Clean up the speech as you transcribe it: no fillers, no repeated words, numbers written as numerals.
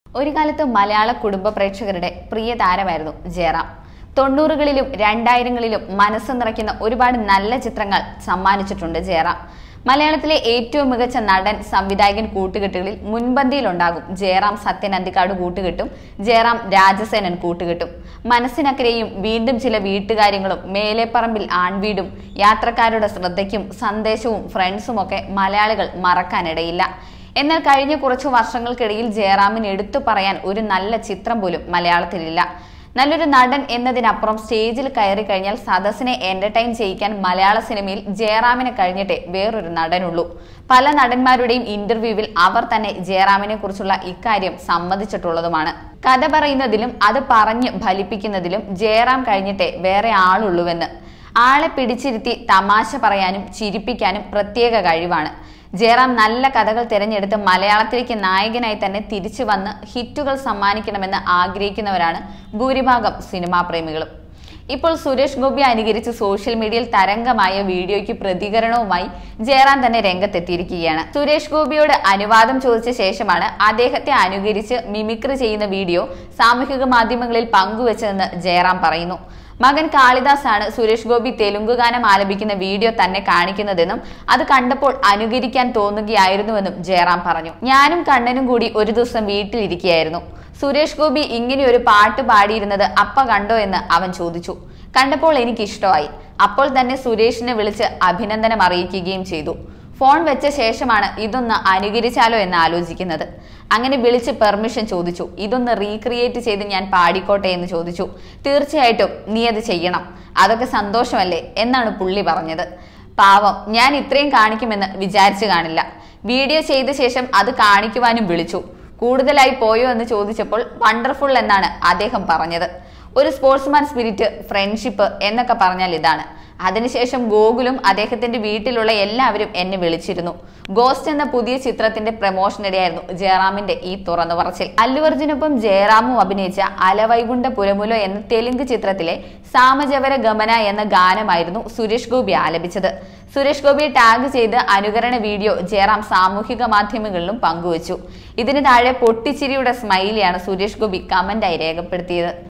ഒരു കാലത്ത് മലയാള കുടുംബ പ്രേക്ഷകരുടെ പ്രിയ താരമായിരുന്നു ജയറാം. 90കളിലും 2000കളിലും മനസ്സ് നിറയ്ക്കുന്ന ഒരുപാട് നല്ല ചിത്രങ്ങൾ സമ്മാനിച്ചിട്ടുണ്ട് ജയറാം. മലയാളത്തിലെ ഏറ്റവും മികച്ച നടൻ, സംവിധായകൻ കൂട്ടുകെട്ടുകളിൽ മുൻപന്തിയിലുണ്ടാകും ജയറാം. സത്യൻ അന്തിക്കാട് കൂട്ടുകെട്ടും ജയറാം രാജസേനൻ കൂട്ടുകെട്ടും. മനസ്സിനക്കരെയും, വീണ്ടും ചില വീട്ടുകാര്യങ്ങളും, മേലെപ്പറമ്പിൽ ആൺവീടും, യാത്രക്കാരുടെ ശ്രദ്ധയ്ക്കും, സന്ദേശവും, ഫ്രണ്ട്സുമൊക്കെ മലയാളികൾ മറക്കാനിടയില്ല. എന്നാൽ കഴിഞ്ഞ കുറച്ചു വർഷങ്ങൾക്കിടയിൽ ജയറാമിന് എടുത്തു പറയാൻ ഒരു നല്ല ചിത്രം പോലും മലയാളത്തിലില്ല. നല്ലൊരു നടൻ എന്നതിനപ്പുറം സ്റ്റേജിൽ കയറി കഴിഞ്ഞാൽ സദസ്സിനെ എന്റർടൈൻ ചെയ്യിക്കാൻ മലയാള സിനിമയിൽ ജയറാമിനെ കഴിഞ്ഞിട്ടേ വേറൊരു നടനുള്ളൂ. പല നടന്മാരുടെയും ഇന്റർവ്യൂവിൽ അവർ തന്നെ ജയറാമിനെ കുറിച്ചുള്ള ഇക്കാര്യം സമ്മതിച്ചിട്ടുള്ളതുമാണ്. കഥ പറയുന്നതിലും അത് പറഞ്ഞ് ഫലിപ്പിക്കുന്നതിലും ജയറാം കഴിഞ്ഞിട്ടേ വേറെ ആളുള്ളൂവെന്ന്. ആളെ പിടിച്ചിരുത്തി തമാശ പറയാനും ചിരിപ്പിക്കാനും പ്രത്യേക കഴിവാണ്. ജയറാം നല്ല കഥകൾ തിരഞ്ഞെടുത്ത് മലയാളത്തിലേക്ക് നായകനായി തന്നെ തിരിച്ചു വന്ന് ഹിറ്റുകൾ സമ്മാനിക്കണമെന്ന് ആഗ്രഹിക്കുന്നവരാണ് ഭൂരിഭാഗം സിനിമാ പ്രേമികളും. ഇപ്പോൾ സുരേഷ് ഗോപി അനുകരിച്ച് സോഷ്യൽ മീഡിയയിൽ തരംഗമായ വീഡിയോയ്ക്ക് പ്രതികരണവുമായി ജയറാം തന്നെ രംഗത്തെത്തിയിരിക്കുകയാണ്. സുരേഷ് ഗോപിയോട് അനുവാദം ചോദിച്ച ശേഷമാണ് അദ്ദേഹത്തെ അനുകരിച്ച് മിമിക്രി ചെയ്യുന്ന വീഡിയോ സാമൂഹിക മാധ്യമങ്ങളിൽ പങ്കുവച്ചതെന്ന് ജയറാം പറയുന്നു. മകൻ കാളിദാസ് ആണ് സുരേഷ് ഗോപി തെലുങ്ക് ഗാനം ആലപിക്കുന്ന വീഡിയോ തന്നെ കാണിക്കുന്നതെന്നും അത് കണ്ടപ്പോൾ അനുകരിക്കാൻ തോന്നുകയായിരുന്നുവെന്നും ജയറാം പറഞ്ഞു. ഞാനും കണ്ണനും കൂടി ഒരു ദിവസം വീട്ടിലിരിക്കുകയായിരുന്നു. സുരേഷ് ഗോപി ഇങ്ങനെ ഒരു പാട്ട് പാടിയിരുന്നത് അപ്പ കണ്ടോ എന്ന് അവൻ ചോദിച്ചു. കണ്ടപ്പോൾ എനിക്ക് ഇഷ്ടമായി. അപ്പോൾ തന്നെ സുരേഷിനെ വിളിച്ച് അഭിനന്ദനം അറിയിക്കുകയും ചെയ്തു. ഫോൺ വെച്ച ശേഷമാണ് ഇതൊന്ന് അനുകരിച്ചാലോ എന്ന് ആലോചിക്കുന്നത്. അങ്ങനെ വിളിച്ച് പെർമിഷൻ ചോദിച്ചു. ഇതൊന്ന് റീക്രിയേറ്റ് ചെയ്ത് ഞാൻ പാടിക്കോട്ടെ എന്ന് ചോദിച്ചു. തീർച്ചയായിട്ടും നീ അത് ചെയ്യണം, അതൊക്കെ സന്തോഷമല്ലേ എന്നാണ് പുള്ളി പറഞ്ഞത്. പാവം, ഞാൻ ഇത്രയും കാണിക്കുമെന്ന് വിചാരിച്ചു കാണില്ല. വീഡിയോ ചെയ്ത ശേഷം അത് കാണിക്കുവാനും വിളിച്ചു. കൂടുതലായി പോയോ എന്ന് ചോദിച്ചപ്പോൾ വണ്ടർഫുൾ എന്നാണ് അദ്ദേഹം പറഞ്ഞത്. ഒരു സ്പോർട്സ്മാൻ സ്പിരിറ്റ്, ഫ്രണ്ട്ഷിപ്പ് എന്നൊക്കെ പറഞ്ഞാൽ ഇതാണ്. അതിനുശേഷം ഗോകുലും അദ്ദേഹത്തിന്റെ വീട്ടിലുള്ള എല്ലാവരും എന്നെ വിളിച്ചിരുന്നു. ഗോസ്റ്റ് എന്ന പുതിയ ചിത്രത്തിന്റെ പ്രമോഷനിടെയായിരുന്നു ജയറാമിന്റെ ഈ തുറന്നു പറച്ചിൽ. അല്ലു അർജുനൊപ്പം ജയറാമും അഭിനയിച്ച അലവൈകുണ്ഠപുരമുലോ എന്ന തെലുങ്ക് ചിത്രത്തിലെ സാമജവര ഗമന എന്ന ഗാനമായിരുന്നു സുരേഷ് ഗോപി ആലപിച്ചത്. സുരേഷ് ഗോപിയെ ടാഗ് ചെയ്ത് അനുകരണ വീഡിയോ ജയറാം സാമൂഹിക മാധ്യമങ്ങളിലും പങ്കുവച്ചു. ഇതിന് താഴെ പൊട്ടിച്ചിരിയുടെ സ്മൈലിയാണ് സുരേഷ് ഗോപി കമന്റായി രേഖപ്പെടുത്തിയത്.